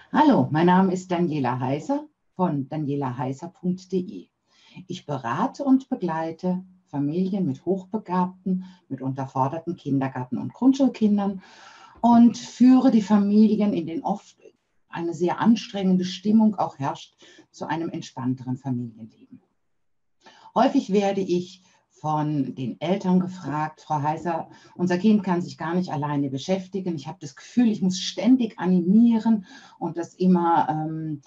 Hallo, mein Name ist Daniela Heiser von danielaheiser.de. Ich berate und begleite Familien mit hochbegabten, mit unterforderten Kindergarten- und Grundschulkindern und führe die Familien, in denen oft eine sehr anstrengende Stimmung auch herrscht, zu einem entspannteren Familienleben. Häufig werde ich von den Eltern gefragt: Frau Heiser, unser Kind kann sich gar nicht alleine beschäftigen. Ich habe das Gefühl, ich muss ständig animieren und das immer,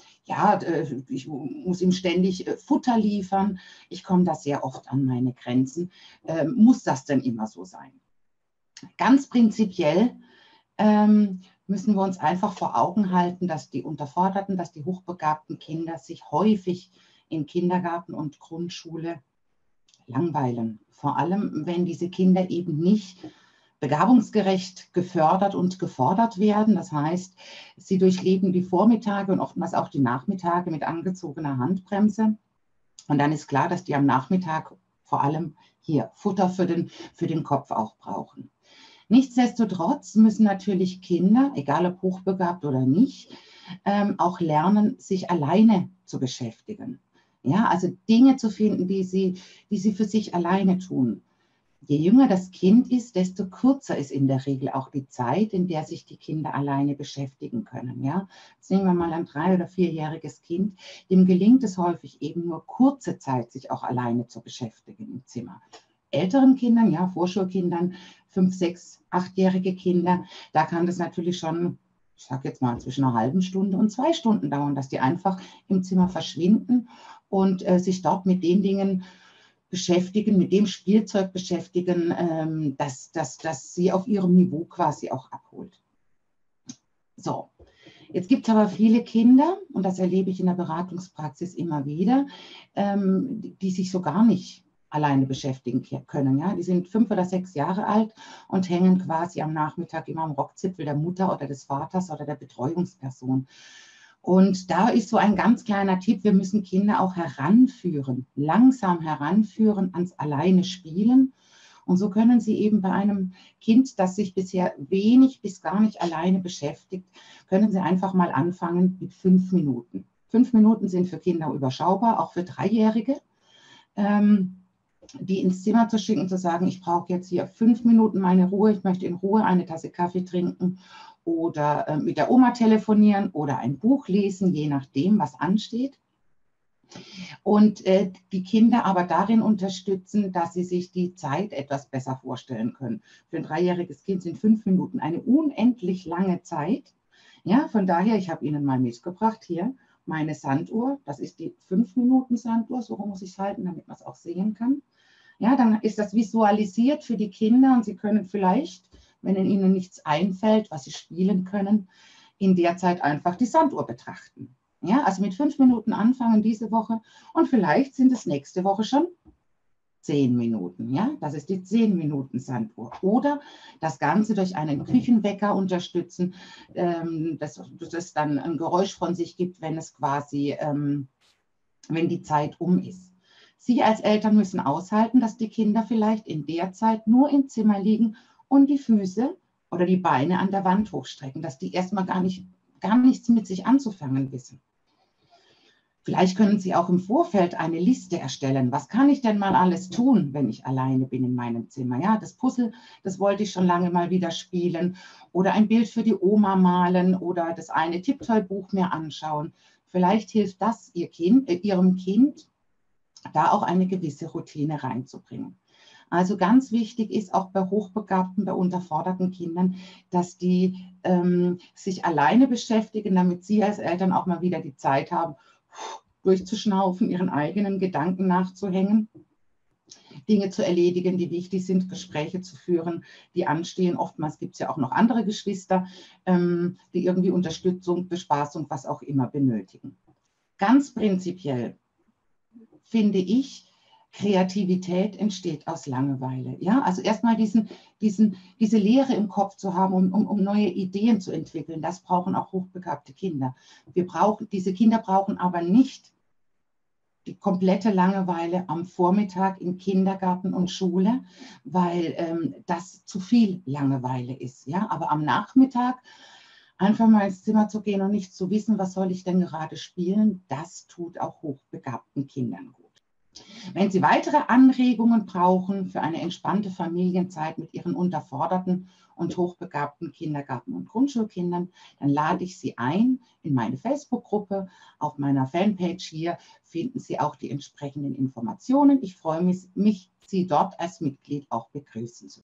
ich muss ihm ständig Futter liefern. Ich komme da sehr oft an meine Grenzen. Muss das denn immer so sein? Ganz prinzipiell müssen wir uns einfach vor Augen halten, dass die unterforderten, dass die hochbegabten Kinder sich häufig in Kindergarten und Grundschule langweilen. Vor allem, wenn diese Kinder eben nicht begabungsgerecht gefördert und gefordert werden. Das heißt, sie durchleben die Vormittage und oftmals auch die Nachmittage mit angezogener Handbremse. Und dann ist klar, dass die am Nachmittag vor allem hier Futter für den Kopf auch brauchen. Nichtsdestotrotz müssen natürlich Kinder, egal ob hochbegabt oder nicht, auch lernen, sich alleine zu beschäftigen. Ja, also Dinge zu finden, die sie für sich alleine tun. Je jünger das Kind ist, desto kürzer ist in der Regel auch die Zeit, in der sich die Kinder alleine beschäftigen können. Ja? Jetzt nehmen wir mal ein 3- oder 4-jähriges Kind, dem gelingt es häufig eben nur kurze Zeit, sich auch alleine zu beschäftigen im Zimmer. Älteren Kindern, ja, Vorschulkindern, 5-, 6-, 8-jährige Kinder, da kann das natürlich schon, ich sage jetzt mal, zwischen einer halben Stunde und 2 Stunden dauern, dass die einfach im Zimmer verschwinden und sich dort mit den Dingen beschäftigen, mit dem Spielzeug beschäftigen, das sie auf ihrem Niveau quasi auch abholt. So, jetzt gibt es aber viele Kinder, und das erlebe ich in der Beratungspraxis immer wieder, die sich so gar nicht alleine beschäftigen können. Ja? Die sind 5 oder 6 Jahre alt und hängen quasi am Nachmittag immer am Rockzipfel der Mutter oder des Vaters oder der Betreuungsperson. Und da ist so ein ganz kleiner Tipp: Wir müssen Kinder auch heranführen, langsam heranführen ans alleine Spielen. Und so können Sie eben bei einem Kind, das sich bisher wenig bis gar nicht alleine beschäftigt, können Sie einfach mal anfangen mit 5 Minuten. 5 Minuten sind für Kinder überschaubar, auch für Dreijährige. Die ins Zimmer zu schicken, zu sagen: Ich brauche jetzt hier 5 Minuten meine Ruhe, ich möchte in Ruhe eine Tasse Kaffee trinken oder mit der Oma telefonieren oder ein Buch lesen, je nachdem, was ansteht. Und die Kinder aber darin unterstützen, dass sie sich die Zeit etwas besser vorstellen können. Für ein 3-jähriges Kind sind 5 Minuten eine unendlich lange Zeit. Ja, von daher, ich habe Ihnen mal mitgebracht hier meine Sanduhr. Das ist die 5-Minuten-Sanduhr, so muss ich es halten, damit man es auch sehen kann. Ja, dann ist das visualisiert für die Kinder und sie können vielleicht, wenn ihnen nichts einfällt, was sie spielen können, in der Zeit einfach die Sanduhr betrachten. Ja, also mit 5 Minuten anfangen diese Woche und vielleicht sind es nächste Woche schon 10 Minuten. Ja, das ist die 10-Minuten-Sanduhr. Oder das Ganze durch einen Küchenwecker unterstützen, das dann ein Geräusch von sich gibt, wenn es quasi, wenn die Zeit um ist. Sie als Eltern müssen aushalten, dass die Kinder vielleicht in der Zeit nur im Zimmer liegen und die Füße oder die Beine an der Wand hochstrecken, dass die erstmal gar nichts mit sich anzufangen wissen. Vielleicht können Sie auch im Vorfeld eine Liste erstellen. Was kann ich denn mal alles tun, wenn ich alleine bin in meinem Zimmer? Ja, das Puzzle, das wollte ich schon lange mal wieder spielen. Oder ein Bild für die Oma malen oder das eine Tipptoy-Buch mir anschauen. Vielleicht hilft das Ihrem Kind, da auch eine gewisse Routine reinzubringen. Also ganz wichtig ist auch bei hochbegabten, bei unterforderten Kindern, dass die sich alleine beschäftigen, damit Sie als Eltern auch mal wieder die Zeit haben, durchzuschnaufen, ihren eigenen Gedanken nachzuhängen, Dinge zu erledigen, die wichtig sind, Gespräche zu führen, die anstehen. Oftmals gibt es ja auch noch andere Geschwister, die irgendwie Unterstützung, Bespaßung, was auch immer benötigen. Ganz prinzipiell finde ich, Kreativität entsteht aus Langeweile. Ja? Also erstmal diese Leere im Kopf zu haben, um neue Ideen zu entwickeln, das brauchen auch hochbegabte Kinder. Diese Kinder brauchen aber nicht die komplette Langeweile am Vormittag im Kindergarten und Schule, weil das zu viel Langeweile ist. Ja? Aber am Nachmittag Einfach mal ins Zimmer zu gehen und nicht zu wissen, was soll ich denn gerade spielen, das tut auch hochbegabten Kindern gut. Wenn Sie weitere Anregungen brauchen für eine entspannte Familienzeit mit Ihren unterforderten und hochbegabten Kindergarten- und Grundschulkindern, dann lade ich Sie ein in meine Facebook-Gruppe. Auf meiner Fanpage hier finden Sie auch die entsprechenden Informationen. Ich freue mich, Sie dort als Mitglied auch begrüßen zu